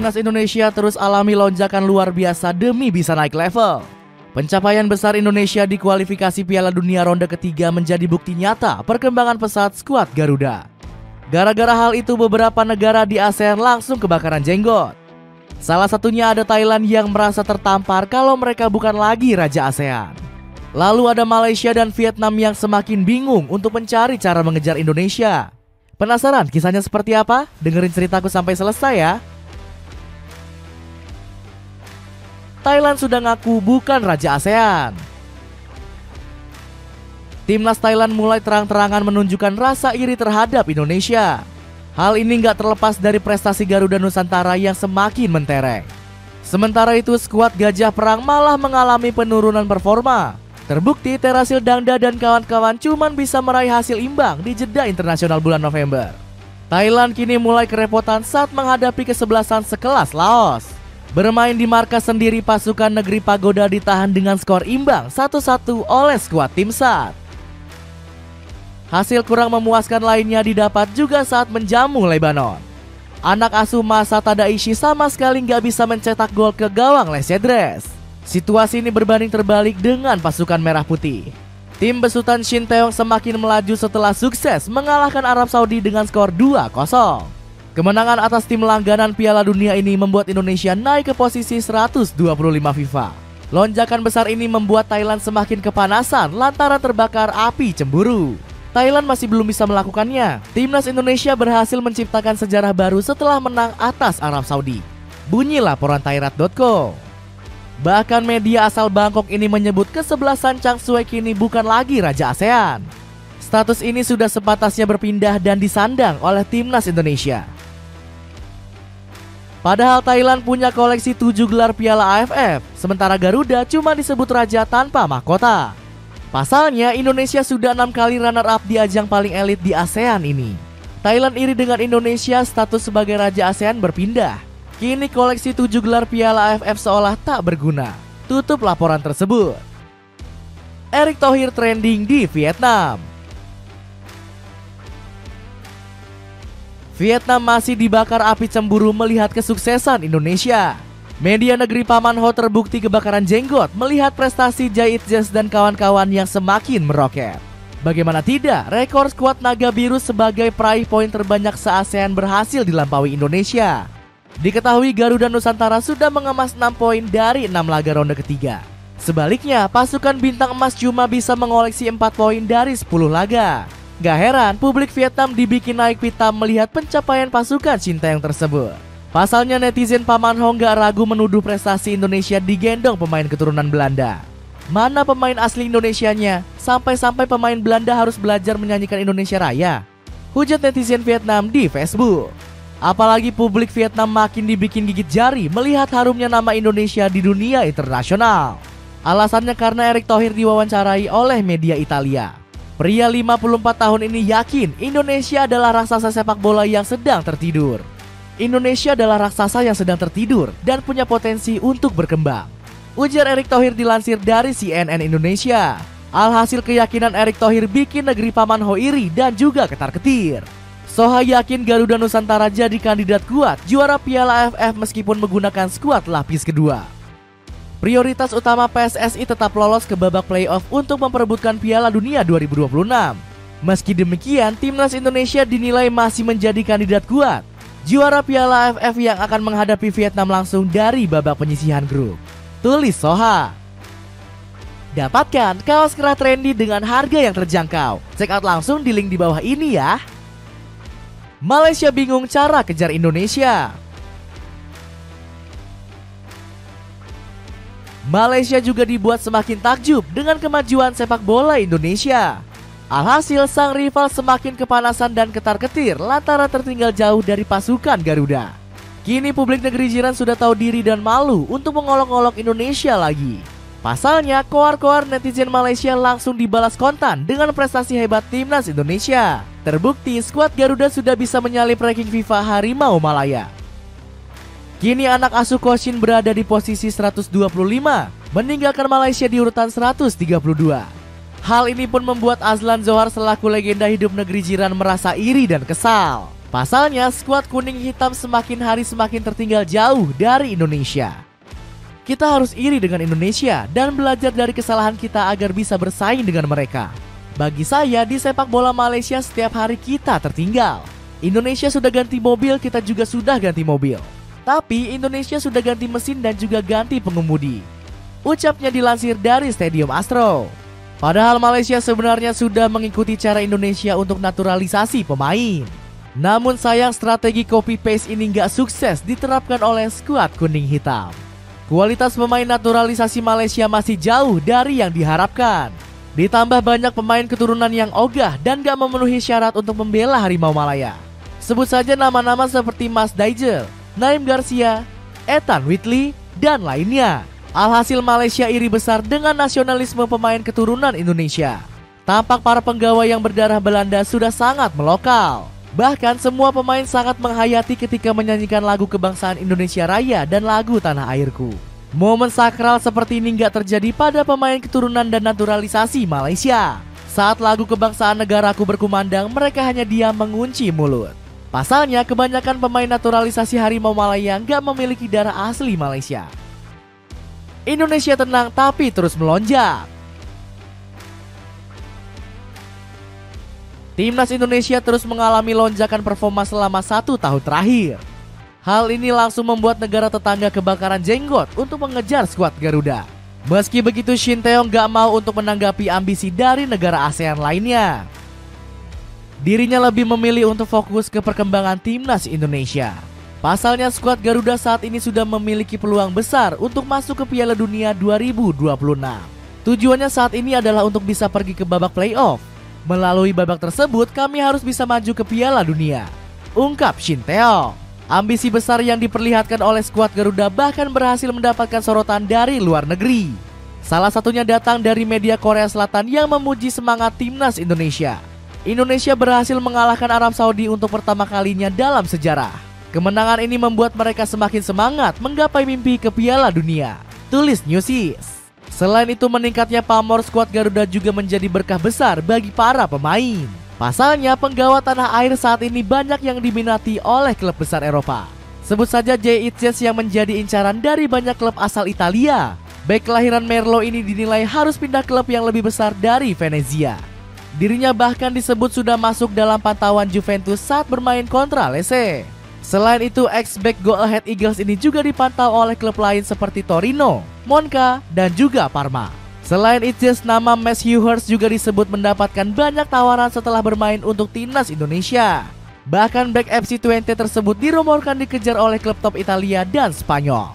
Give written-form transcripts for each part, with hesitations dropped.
timnas Indonesia terus alami lonjakan luar biasa demi bisa naik level. Pencapaian besar Indonesia di kualifikasi Piala Dunia ronde ketiga menjadi bukti nyata perkembangan pesat skuad Garuda. Gara-gara hal itu beberapa negara di ASEAN langsung kebakaran jenggot. Salah satunya ada Thailand yang merasa tertampar kalau mereka bukan lagi raja ASEAN. Lalu ada Malaysia dan Vietnam yang semakin bingung untuk mencari cara mengejar Indonesia. Penasaran kisahnya seperti apa? Dengerin ceritaku sampai selesai ya. Thailand sudah ngaku bukan raja ASEAN. Timnas Thailand mulai terang-terangan menunjukkan rasa iri terhadap Indonesia. Hal ini nggak terlepas dari prestasi Garuda Nusantara yang semakin mentereng. Sementara itu skuad Gajah Perang malah mengalami penurunan performa. Terbukti Terasil Dangda dan kawan-kawan cuman bisa meraih hasil imbang di jeda internasional bulan November. Thailand kini mulai kerepotan saat menghadapi kesebelasan sekelas Laos. Bermain di markas sendiri, pasukan negeri Pagoda ditahan dengan skor imbang 1-1 oleh skuad Tim SAT. Hasil kurang memuaskan lainnya didapat juga saat menjamu Lebanon. Anak asuh Masa Tadaishi sama sekali nggak bisa mencetak gol ke gawang Les Cedres. Situasi ini berbanding terbalik dengan pasukan merah putih. Tim besutan Shin Taeyong semakin melaju setelah sukses mengalahkan Arab Saudi dengan skor 2-0. Kemenangan atas tim langganan Piala Dunia ini membuat Indonesia naik ke posisi 125 FIFA. Lonjakan besar ini membuat Thailand semakin kepanasan lantaran terbakar api cemburu. Thailand masih belum bisa melakukannya. Timnas Indonesia berhasil menciptakan sejarah baru setelah menang atas Arab Saudi. Bunyi laporan thairat.co. Bahkan media asal Bangkok ini menyebut kesebelasan Chang Sue kini bukan lagi raja ASEAN. Status ini sudah sepatasnya berpindah dan disandang oleh timnas Indonesia. Padahal Thailand punya koleksi 7 gelar Piala AFF, sementara Garuda cuma disebut raja tanpa mahkota. Pasalnya Indonesia sudah 6 kali runner up di ajang paling elit di ASEAN ini. Thailand iri dengan Indonesia, status sebagai raja ASEAN berpindah. Kini koleksi 7 gelar Piala AFF seolah tak berguna. Tutup laporan tersebut. Erick Thohir trending di Vietnam. Vietnam masih dibakar api cemburu melihat kesuksesan Indonesia. Media negeri Paman Ho terbukti kebakaran jenggot melihat prestasi Jait Jazz dan kawan-kawan yang semakin meroket. Bagaimana tidak, rekor skuad Naga Biru sebagai peraih poin terbanyak se-ASEAN berhasil dilampaui Indonesia. Diketahui Garuda Nusantara sudah mengemas 6 poin dari 6 laga ronde ketiga. Sebaliknya, pasukan Bintang Emas cuma bisa mengoleksi 4 poin dari 10 laga. Gak heran publik Vietnam dibikin naik pitam melihat pencapaian pasukan Shin Taeyong tersebut. Pasalnya netizen Paman Ho gak ragu menuduh prestasi Indonesia digendong pemain keturunan Belanda. Mana pemain asli Indonesianya? Sampai-sampai pemain Belanda harus belajar menyanyikan Indonesia Raya. Hujat netizen Vietnam di Facebook. Apalagi publik Vietnam makin dibikin gigit jari melihat harumnya nama Indonesia di dunia internasional. Alasannya karena Erick Thohir diwawancarai oleh media Italia. Pria 54 tahun ini yakin Indonesia adalah raksasa sepak bola yang sedang tertidur. Indonesia adalah raksasa yang sedang tertidur dan punya potensi untuk berkembang. Ujar Erick Thohir dilansir dari CNN Indonesia. Alhasil keyakinan Erick Thohir bikin negeri Paman Ho iri dan juga ketar-ketir. Soha yakin Garuda Nusantara jadi kandidat kuat juara Piala AFF meskipun menggunakan skuad lapis kedua. Prioritas utama PSSI tetap lolos ke babak playoff untuk memperebutkan Piala Dunia 2026. Meski demikian, timnas Indonesia dinilai masih menjadi kandidat kuat juara Piala AFF yang akan menghadapi Vietnam langsung dari babak penyisihan grup. Tulis Soha. Dapatkan kaos kerah trendy dengan harga yang terjangkau. Check out langsung di link di bawah ini ya. Malaysia bingung cara kejar Indonesia. Malaysia juga dibuat semakin takjub dengan kemajuan sepak bola Indonesia. Alhasil sang rival semakin kepanasan dan ketar-ketir lantaran tertinggal jauh dari pasukan Garuda. Kini publik negeri jiran sudah tahu diri dan malu untuk mengolok-olok Indonesia lagi. Pasalnya, koar-koar netizen Malaysia langsung dibalas kontan dengan prestasi hebat timnas Indonesia. Terbukti skuad Garuda sudah bisa menyalip ranking FIFA Harimau Malaya. Kini anak asuh Koshin berada di posisi 125, meninggalkan Malaysia di urutan 132. Hal ini pun membuat Azlan Zohar selaku legenda hidup negeri jiran merasa iri dan kesal. Pasalnya, skuad kuning hitam semakin hari semakin tertinggal jauh dari Indonesia. Kita harus iri dengan Indonesia dan belajar dari kesalahan kita agar bisa bersaing dengan mereka. Bagi saya, di sepak bola Malaysia setiap hari kita tertinggal. Indonesia sudah ganti mobil, kita juga sudah ganti mobil. Tapi Indonesia sudah ganti mesin dan juga ganti pengemudi. Ucapnya dilansir dari Stadium Astro. Padahal Malaysia sebenarnya sudah mengikuti cara Indonesia untuk naturalisasi pemain. Namun sayang strategi copy paste ini nggak sukses diterapkan oleh skuad kuning hitam. Kualitas pemain naturalisasi Malaysia masih jauh dari yang diharapkan. Ditambah banyak pemain keturunan yang ogah dan gak memenuhi syarat untuk membela Harimau Malaya. Sebut saja nama-nama seperti Mas Daijel, Naim Garcia, Ethan Whitley, dan lainnya. Alhasil Malaysia iri besar dengan nasionalisme pemain keturunan Indonesia. Tampak para penggawa yang berdarah Belanda sudah sangat melokal. Bahkan semua pemain sangat menghayati ketika menyanyikan lagu kebangsaan Indonesia Raya dan lagu Tanah Airku. Momen sakral seperti ini nggak terjadi pada pemain keturunan dan naturalisasi Malaysia. Saat lagu kebangsaan negaraku berkumandang, mereka hanya diam mengunci mulut. Pasalnya, kebanyakan pemain naturalisasi Harimau Malaya nggak memiliki darah asli Malaysia. Indonesia tenang tapi terus melonjak. Timnas Indonesia terus mengalami lonjakan performa selama 1 tahun terakhir. Hal ini langsung membuat negara tetangga kebakaran jenggot untuk mengejar skuad Garuda. Meski begitu, Shin Tae-yong gak mau untuk menanggapi ambisi dari negara ASEAN lainnya. Dirinya lebih memilih untuk fokus ke perkembangan timnas Indonesia. Pasalnya skuad Garuda saat ini sudah memiliki peluang besar untuk masuk ke Piala Dunia 2026. Tujuannya saat ini adalah untuk bisa pergi ke babak playoff. Melalui babak tersebut, kami harus bisa maju ke Piala Dunia, ungkap Shin Tae-yong. Ambisi besar yang diperlihatkan oleh skuad Garuda bahkan berhasil mendapatkan sorotan dari luar negeri. Salah satunya datang dari media Korea Selatan yang memuji semangat timnas Indonesia. Indonesia berhasil mengalahkan Arab Saudi untuk pertama kalinya dalam sejarah. Kemenangan ini membuat mereka semakin semangat menggapai mimpi ke Piala Dunia, tulis Newsies. Selain itu, meningkatnya pamor skuad Garuda juga menjadi berkah besar bagi para pemain. Pasalnya, penggawa tanah air saat ini banyak yang diminati oleh klub besar Eropa. Sebut saja JITJS yang menjadi incaran dari banyak klub asal Italia. Bek kelahiran Merlo ini dinilai harus pindah klub yang lebih besar dari Venezia. Dirinya bahkan disebut sudah masuk dalam pantauan Juventus saat bermain kontra Lecce. Selain itu, ex-back Go Ahead Eagles ini juga dipantau oleh klub lain seperti Torino, Monza, dan juga Parma. Selain itu, nama Matthew Hurst juga disebut mendapatkan banyak tawaran setelah bermain untuk timnas Indonesia. Bahkan back FC20 tersebut dirumorkan dikejar oleh klub top Italia dan Spanyol.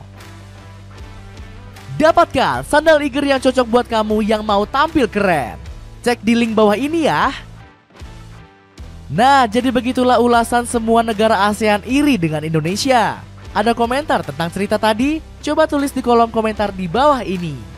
Dapatkan sandal Iger yang cocok buat kamu yang mau tampil keren. Cek di link bawah ini ya. Nah, jadi begitulah ulasan semua negara ASEAN iri dengan Indonesia. Ada komentar tentang cerita tadi? Coba tulis di kolom komentar di bawah ini.